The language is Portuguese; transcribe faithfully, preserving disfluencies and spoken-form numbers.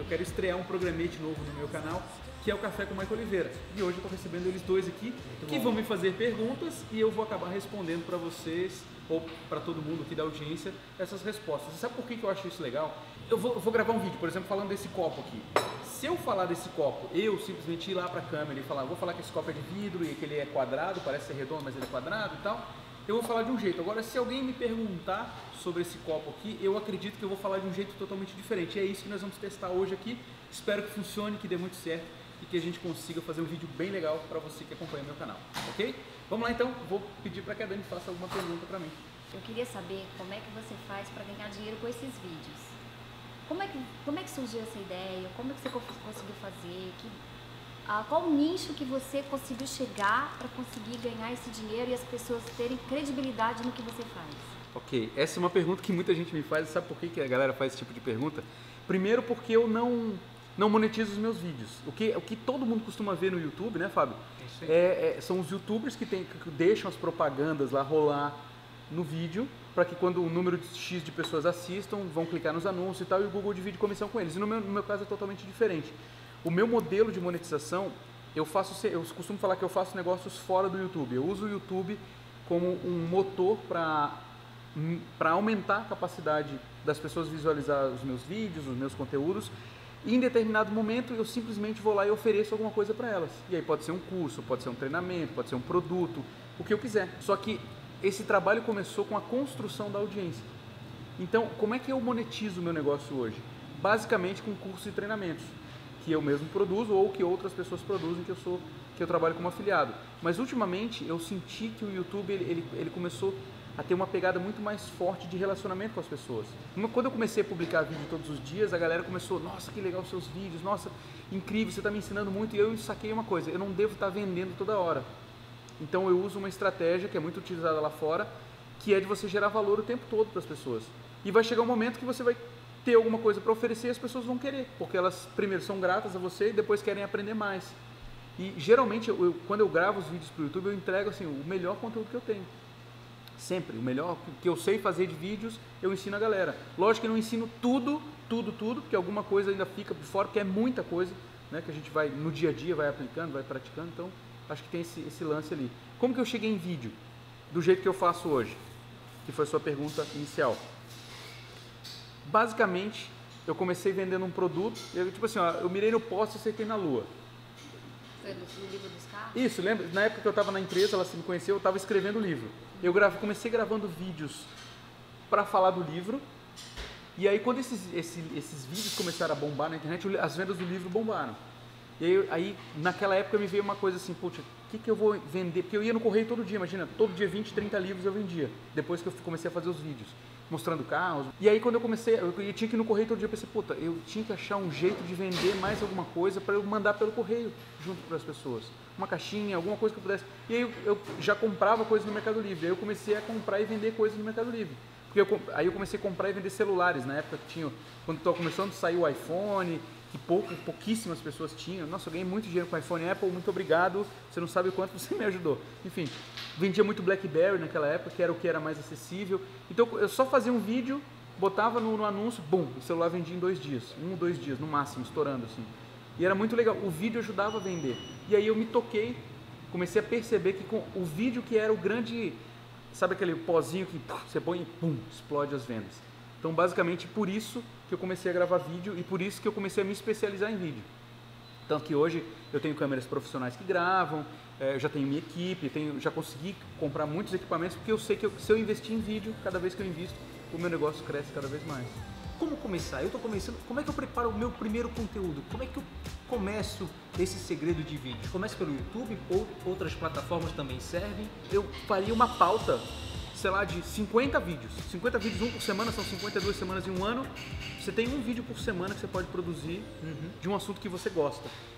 quero estrear um programete novo no meu canal, que é o Café com o Michael Oliveira. E hoje eu estou recebendo eles dois aqui, Muito que bom. vão me fazer perguntas e eu vou acabar respondendo para vocês, ou para todo mundo aqui da audiência, essas respostas. E sabe por que que eu acho isso legal? Eu vou, eu vou gravar um vídeo, por exemplo, falando desse copo aqui. Se eu falar desse copo, eu simplesmente ir lá para a câmera e falar, vou falar que esse copo é de vidro e que ele é quadrado, parece ser redondo, mas ele é quadrado e tal, eu vou falar de um jeito. Agora, se alguém me perguntar sobre esse copo aqui, eu acredito que eu vou falar de um jeito totalmente diferente. E é isso que nós vamos testar hoje aqui. Espero que funcione, que dê muito certo e que a gente consiga fazer um vídeo bem legal para você que acompanha o meu canal, ok? Vamos lá então, vou pedir para que a Dani faça alguma pergunta para mim. Eu queria saber como é que você faz para ganhar dinheiro com esses vídeos. Como é que, como é que surgiu essa ideia? Como é que você conseguiu fazer? Que, ah, qual o nicho que você conseguiu chegar para conseguir ganhar esse dinheiro e as pessoas terem credibilidade no que você faz? Ok, essa é uma pergunta que muita gente me faz. Sabe por que que a galera faz esse tipo de pergunta? Primeiro porque eu não, não monetizo os meus vídeos. O que, o que todo mundo costuma ver no YouTube, né, Fábio? É, é, são os youtubers que, tem, que deixam as propagandas lá rolar no vídeo, para que quando um número de X de pessoas assistam, vão clicar nos anúncios e tal, e o Google divide comissão com eles. E no meu, no meu caso é totalmente diferente. O meu modelo de monetização, eu faço, eu costumo falar que eu faço negócios fora do YouTube. Eu uso o YouTube como um motor para para aumentar a capacidade das pessoas visualizar os meus vídeos, os meus conteúdos. E em determinado momento eu simplesmente vou lá e ofereço alguma coisa para elas. E aí pode ser um curso, pode ser um treinamento, pode ser um produto, o que eu quiser. Só que esse trabalho começou com a construção da audiência. Então, como é que eu monetizo o meu negócio hoje? Basicamente com cursos e treinamentos, que eu mesmo produzo ou que outras pessoas produzem, que eu, sou, que eu trabalho como afiliado. Mas ultimamente eu senti que o YouTube ele, ele, ele começou a ter uma pegada muito mais forte de relacionamento com as pessoas. Quando eu comecei a publicar vídeo todos os dias, a galera começou, nossa, que legal os seus vídeos, nossa, incrível, você está me ensinando muito. E eu saquei uma coisa, eu não devo estar vendendo toda hora. Então eu uso uma estratégia que é muito utilizada lá fora, que é de você gerar valor o tempo todo para as pessoas. E vai chegar um momento que você vai ter alguma coisa para oferecer e as pessoas vão querer, porque elas primeiro são gratas a você e depois querem aprender mais. E geralmente, eu, eu, quando eu gravo os vídeos para o YouTube, eu entrego assim, o melhor conteúdo que eu tenho. Sempre, o melhor que eu sei fazer de vídeos, eu ensino a galera. Lógico que eu não ensino tudo, tudo, tudo, porque alguma coisa ainda fica por fora, porque é muita coisa, né, que a gente vai, no dia a dia, vai aplicando, vai praticando, então acho que tem esse, esse lance ali. Como que eu cheguei em vídeo? Do jeito que eu faço hoje, que foi a sua pergunta inicial. Basicamente, eu comecei vendendo um produto, eu, tipo assim, ó, eu mirei no poste e acertei na lua. Foi no livro dos carros? Isso, lembra? Na época que eu estava na empresa, ela se me conheceu, eu estava escrevendo o livro. Eu gravo, comecei gravando vídeos para falar do livro, e aí quando esses, esses, esses vídeos começaram a bombar na internet, as vendas do livro bombaram. E aí, aí naquela época me veio uma coisa assim, putz, o que, que eu vou vender? Porque eu ia no correio todo dia, imagina, todo dia vinte, trinta livros eu vendia, depois que eu comecei a fazer os vídeos, mostrando carros. E aí quando eu comecei, eu, eu tinha que ir no correio todo dia, eu pensei, puta, eu tinha que achar um jeito de vender mais alguma coisa para eu mandar pelo correio, junto para as pessoas. Uma caixinha, alguma coisa que eu pudesse. E aí eu, eu já comprava coisas no Mercado Livre, aí eu comecei a comprar e vender coisas no Mercado Livre. Porque eu, aí eu comecei a comprar e vender celulares, na época que tinha, quando estava começando a sair o iPhone, que pouco, pouquíssimas pessoas tinham. Nossa, eu ganhei muito dinheiro com o iPhone. Apple, muito obrigado, você não sabe o quanto você me ajudou. Enfim, vendia muito BlackBerry naquela época, que era o que era mais acessível. Então eu só fazia um vídeo, botava no, no anúncio, bum, o celular vendia em dois dias, um ou dois dias, no máximo, estourando assim. E era muito legal, o vídeo ajudava a vender. E aí eu me toquei, comecei a perceber que com o vídeo que era o grande, sabe aquele pozinho que puf, você põe e pum, explode as vendas. Então basicamente por isso que eu comecei a gravar vídeo e por isso que eu comecei a me especializar em vídeo. Tanto que hoje eu tenho câmeras profissionais que gravam, é, eu já tenho minha equipe, tenho, já consegui comprar muitos equipamentos, porque eu sei que eu, se eu investir em vídeo, cada vez que eu invisto, o meu negócio cresce cada vez mais. Como começar? Eu estou começando, como é que eu preparo o meu primeiro conteúdo? Como é que eu começo esse segredo de vídeo? Começo pelo YouTube ou outras plataformas também servem? Eu faria uma pauta, sei lá, de cinquenta vídeos. cinquenta vídeos, um por semana, são cinquenta e duas semanas em um ano. Você tem um vídeo por semana que você pode produzir uhum. de um assunto que você gosta.